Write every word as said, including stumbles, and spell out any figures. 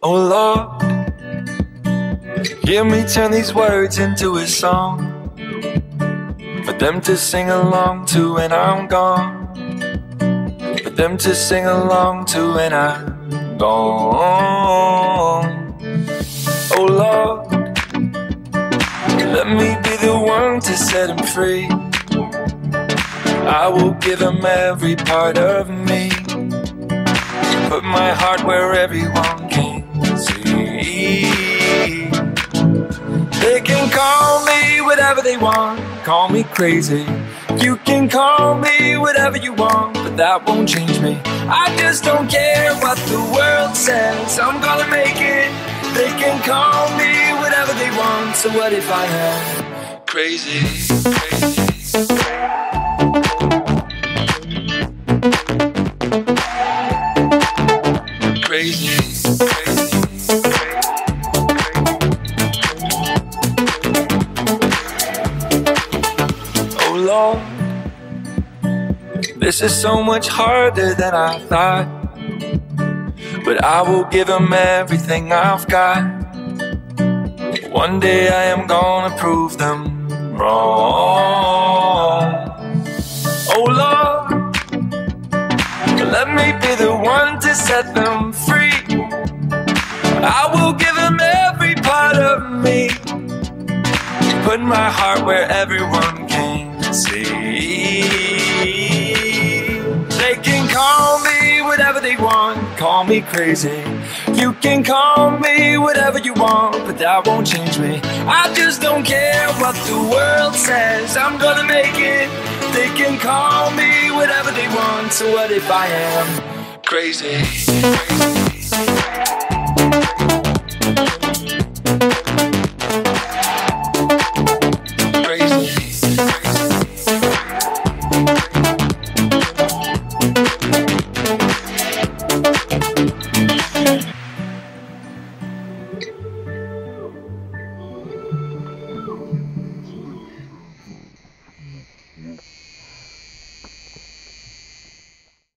Oh Lord, hear me turn these words into a song for them to sing along to when I'm gone, for them to sing along to when I'm gone. Oh Lord, let me be the one to set him free. I will give him every part of me, put my heart where everyone can see. They can call me whatever they want, call me crazy. You can call me whatever you want, but that won't change me. I just don't care what the world says, I'm gonna make it. They can call me whatever they want, so what if I am crazy, crazy. Crazy, crazy. Oh Lord, this is so much harder than I thought, but I will give him everything I've got. One day I am gonna prove them wrong. Oh Lord, let me be the one to set them free. I will give them every part of me, put my heart where everyone can see. They can call me whatever they want, call me crazy. You can call me whatever you want, but that won't change me. I just don't care what the world says, I'm gonna make it. They can call me whatever they want, so what if I am crazy, crazy.